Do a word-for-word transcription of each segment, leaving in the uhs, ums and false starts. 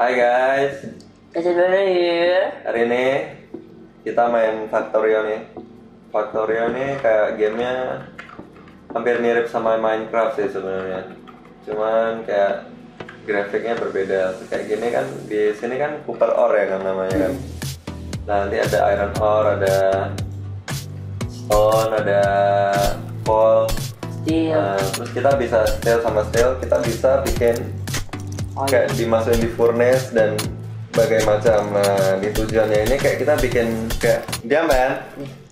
Hai guys, Kasih dulu ya. hari ini kita main Factorio nih. Factorio nih kayak gamenya hampir mirip sama Minecraft sih sebenarnya. Cuman kayak grafiknya berbeda. Kayak gini kan di sini kan Cooper ore ya kan namanya kan. Nah, nanti ada iron ore, ada stone, ada coal. Steel. Nah, terus kita bisa steel sama steel, kita bisa bikin Oh, kayak dimasukin di furnace dan bagai macam. Nah, di tujuannya ini kayak kita bikin kayak diamond.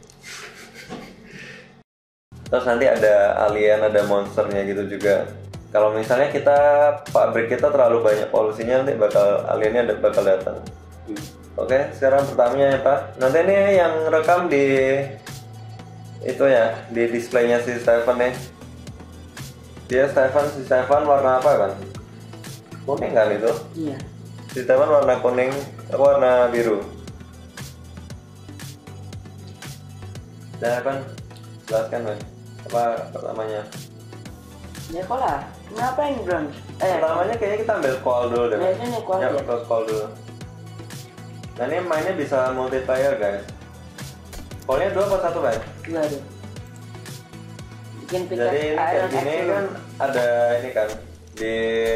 Terus nanti ada alien, ada monsternya gitu juga. Kalau misalnya kita pabrik kita terlalu banyak polusinya, nanti bakal aliennya ada- bakal datang. Oke, sekarang pertamanya ya Pak. Nanti ini yang rekam di itu ya, di displaynya si Stefan nih. Dia Stefan, si Stefan warna apa kan? Kuning kan itu? Iya. Si Stefan warna kuning, warna biru. Stefan, jelaskan kan? Apa pertamanya? Ya kok lah. Kenapa yang bronze? Eh, Pertamanya kayaknya kita ambil coal dulu deh. Ya, ini coal Ya, ya. ke coal dulu. Nah ini mainnya bisa multiplayer guys. Coalnya dua apa satu kan? dua deh. Bikin pickaxe Jadi ini kayak iron gini axe kan ada ini kan di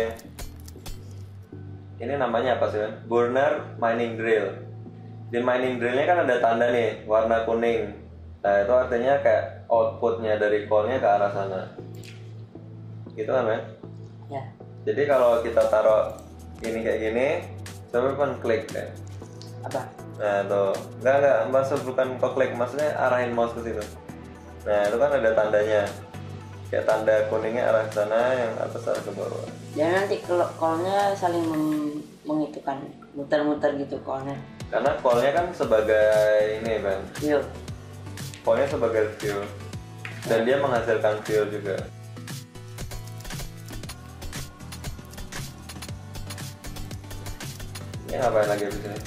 ini namanya apa sih kan? Burner mining drill. Di mining drillnya kan ada tanda nih warna kuning. Nah itu artinya kayak outputnya dari coalnya ke arah sana. Gitu kan men? Ya. Jadi kalau kita taruh ini kayak gini, coba kan klik deh. Apa? Nah tuh, enggak enggak maksud bukan kok klik, maksudnya arahin mouse ke situ. Nah itu kan ada tandanya, kayak tanda kuningnya arah ke sana, yang atas arah ke bawah. Jadi nanti kalau call-nya saling mem- mengitukan muter-muter gitu call-nya. Karena coalnya kan sebagai ini kan, Yuk. coalnya sebagai fuel, dan dia menghasilkan fuel juga. Ini ngapain lagi di sini?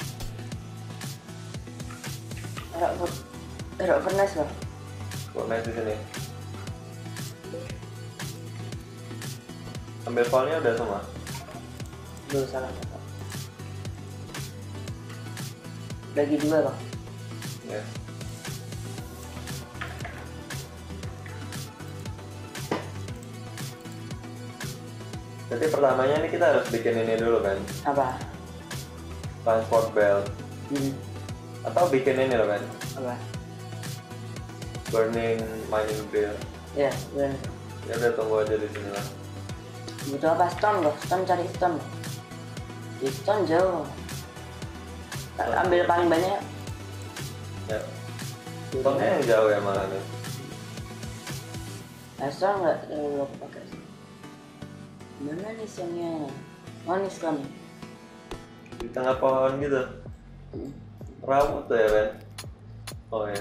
Taruh taruh furnace loh. Furnace di sini. Ambil coalnya udah semua. Dulu salah satu. Bagi dua loh. Ya. Jadi pertamanya ini kita harus bikin ini dulu kan, Apa? transport belt, Hmm. atau bikin ini loh kan, Apa? burning mining drill. Ya, benar. Ya udah tunggu aja di sini lah. Butuh apa? Stone loh. Stone cari stone loh. Di stone jauh. Tak ambil paling banyak. Ya. Stone yang jauh ya malah nih. Nah, stone nggak terlalu aku pakai. Mana nih stone-nya? Oh, ini stone. Di tengah pohon gitu. Hmm. Rawu tuh ya Ben. Oh ya.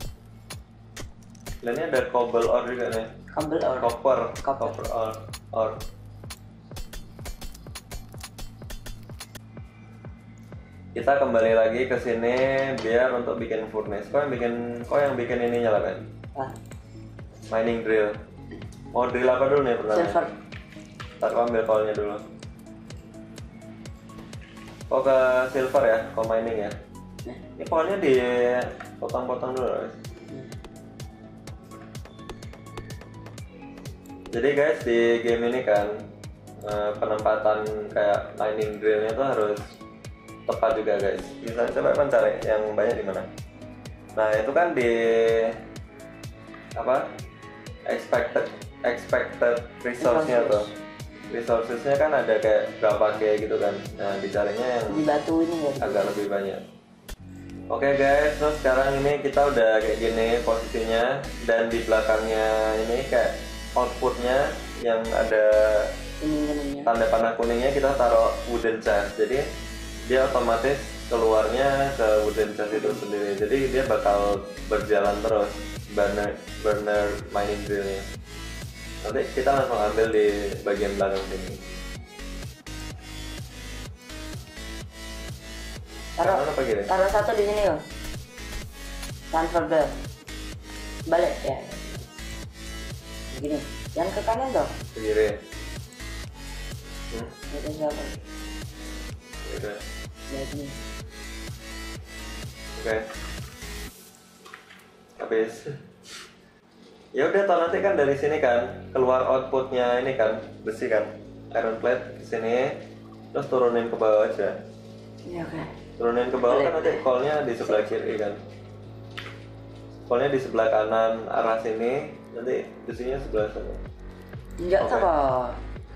Dan ini ada cobble ore juga nih. Kabel or Copper, Copper. copper ore. ore. Kita kembali lagi ke sini biar untuk bikin furnace. Kau yang bikin, kau yang bikin ininya lah kan? ah, Mining drill. Mau drill apa dulu nih pertama? silver. Ntar kau ambil coalnya dulu. Kau ke silver ya, kau mining ya. Nah, Ini coalnya dipotong-potong dulu guys. hmm. Jadi guys di game ini kan eh, penempatan kayak mining drillnya tuh harus tepat juga guys. Bisa coba kan cari yang banyak di mana. Nah itu kan di apa expected expected resource-nya tuh. Resources-nya kan ada kayak berapa K gitu kan. Nah dicarinya yang Di batu ini ya. agak lebih banyak. Oke guys, terus sekarang ini kita udah kayak gini posisinya, dan di belakangnya ini kayak outputnya yang ada Kuning-kuningnya. tanda panah kuningnya kita taruh wooden chest. Jadi dia otomatis keluarnya ke wooden chest itu sendiri. Jadi dia bakal berjalan terus burner burner mining drillnya. Nanti kita langsung ambil di bagian belakang sini. Taruh, Kanan apa gini? taruh satu di sini loh. Transfer belt. Balik ya. Begini. Jangan ke kanan dong. Ke kiri. Hmm? Itu siapa? gitu ya. Ya ini. Oke. Habis. Ya udah, toh nanti kan dari sini kan keluar outputnya ini kan besi kan, iron plate ke sini, terus turunin ke bawah aja. Ya oke. Turunin ke bawah kan nanti coilnya di sebelah kiri kan. Coilnya di sebelah kanan arah sini, nanti besinya sebelah sana. Enggak Oke. tuh kok.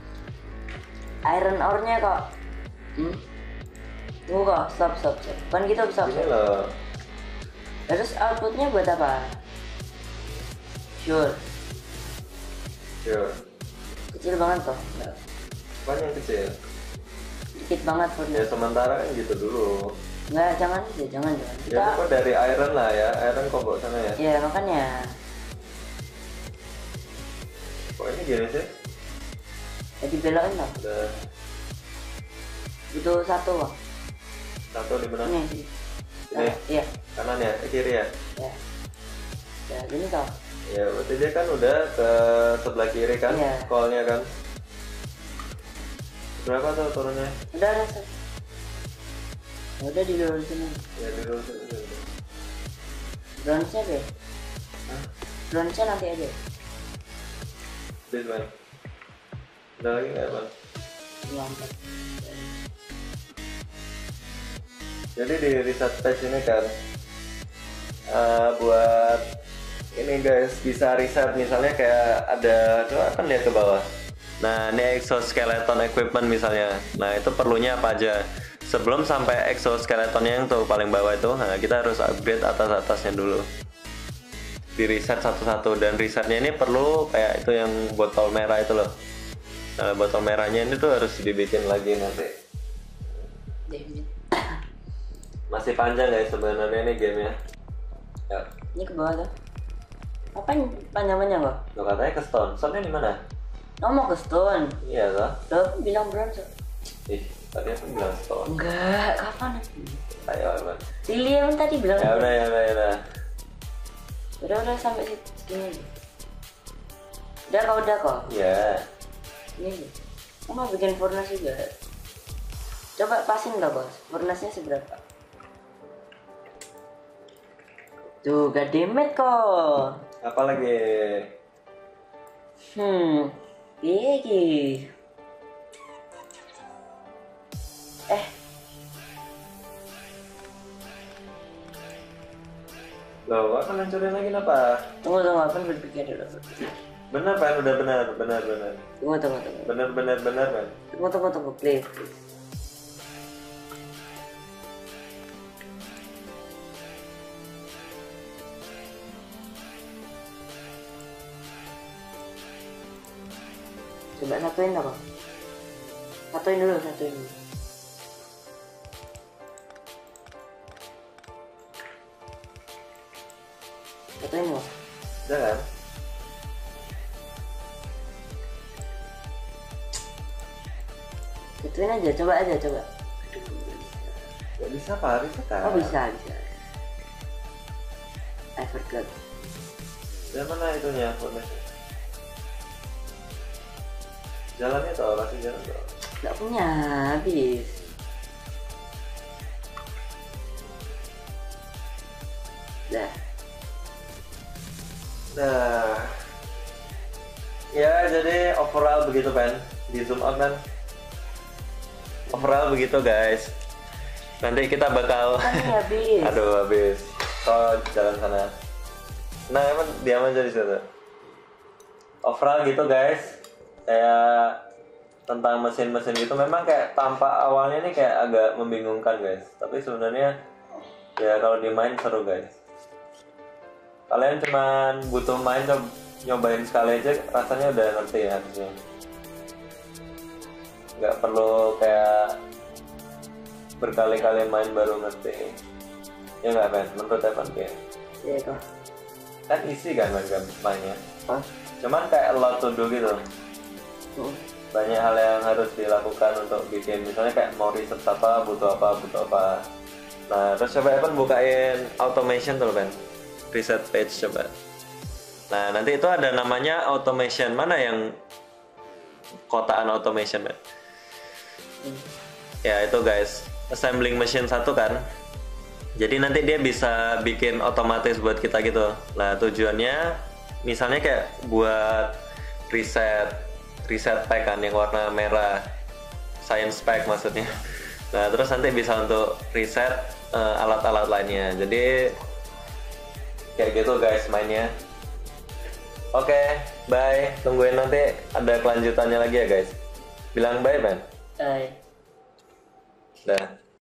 Iron ore-nya kok. Hmm? Tunggu kok, stop stop stop. Kan gitu stop Ini stop. loh. Terus outputnya buat apa? Sure. Sure. Kecil banget kok. Enggak. Banyak kecil. Dikit banget Ya furnace. sementara kan gitu dulu. Enggak, jangan aja, jangan jangan. Ya Kita pokoknya dari iron lah ya, iron kok bawa sana ya. ya makanya Kok ini gini sih? ya dibelokin lah. Udah Butuh satu kok. satu di mana? Ini sih. Ini? Iya. Kanan ya, eh, kiri ya? Ya. Ya gini kok. Ya berarti dia kan udah ke sebelah kiri kan, Iya. coilnya kan. Berapa tuh turunnya? Udah udah. Stop. Ya udah dilurusin aja. Ya dulu dulu. Bronze-nya deh. Hah? Bronze-nya nanti aja. Please man. Udah lagi nggak bang? Dua empat. Jadi di reset page ini kan uh, buat ini guys bisa riset misalnya kayak ada, coba kan lihat ke bawah. Nah ini exoskeleton equipment misalnya. Nah itu perlunya apa aja? Sebelum sampai exoskeletonnya yang tuh paling bawah itu, nah kita harus upgrade atas-atasnya dulu. Di riset satu-satu, dan risetnya ini perlu kayak itu yang botol merah itu loh. Nah botol merahnya ini tuh harus dibikin lagi nanti. David. Masih panjang guys sebenarnya ini gamenya. Ya. Ini ke bawah tuh. Apa yang panjangannya kok? Lo katanya ke stone, stone-nya di mana? Ngomong ke stone. Iya toh? Lo aku bilang bronze. Ih, tadi aku bilang stone. Enggak, kapan? Ayo, Bang. Lilian tadi bilang. Ya udah, ya udah, ya udah. Udah udah sampai situ sini aja. Udah kok udah kok. Ya. Ini aja. Kamu mau bikin furnace juga. Coba pasin nggak bos? Furnace-nya seberapa? Tuh, gak demet kok. Apa lagi? Hmm, iya ki. Eh, Loh, kok kalian hancurin lagi apa? tunggu tunggu, apa berpikir dulu. Bener Pan, udah benar, benar, benar. Tunggu tunggu tunggu. Benar, benar, benar Pan. Tunggu tunggu tunggu, please. please. Coba satuin apa? Satuin dulu, satuin dulu. Satuin dulu. Udah kan? Satuin aja, coba aja, coba. Gak bisa Pak, bisa kan? Oh bisa, bisa. I forgot. Dan mana itunya? Furnace? Jalannya tau, kasih jalan tau. Gak punya, habis. Dah. Nah, ya jadi overall begitu kan, di zoom out kan. Overall begitu guys. Nanti kita bakal, Kan ini habis. aduh habis. Oh jalan sana. Nah emang diam aja di situ. Overall gitu guys. Kayak tentang mesin-mesin itu memang kayak tampak awalnya nih kayak agak membingungkan guys. Tapi sebenarnya ya kalau dimain seru guys. Kalian cuman butuh main coba nyobain sekali aja rasanya udah ngerti ya harusnya. Nggak perlu kayak berkali-kali main baru ngerti. Ya nggak Ben? Menurut Evan kayak Ya kok. kan isi kan main mainnya. Oh. Cuman kayak a lot to do gitu. Hmm. Banyak hal yang harus dilakukan untuk bikin misalnya kayak mau research apa, butuh apa, butuh apa. Nah terus coba Evan bukain automation tuh Ben. Reset page coba. Nah nanti itu ada namanya automation. Mana yang kotaan automation Ben? Hmm. Ya itu guys. assembling machine satu kan. Jadi nanti dia bisa bikin otomatis buat kita gitu. Nah tujuannya misalnya kayak buat reset reset pack kan yang warna merah, science pack maksudnya. Nah terus nanti bisa untuk reset uh, alat-alat lainnya. Jadi kayak gitu guys mainnya. Oke, okay, bye. Tungguin nanti ada kelanjutannya lagi ya guys. Bilang bye, Ben. Bye. Dah.